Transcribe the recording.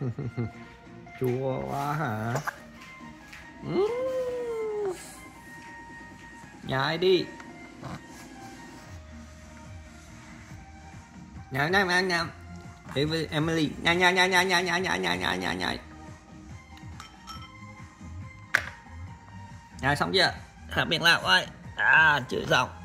Chua quá hả? Nhai đi. Nhai nhai. Emily, nhai. Nhai xong chưa? Hả miệng lại ơi. À, chữ dòng.